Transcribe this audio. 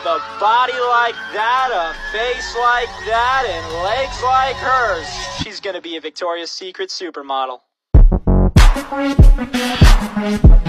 With a body like that, a face like that, and legs like hers, she's gonna be a Victoria's Secret supermodel.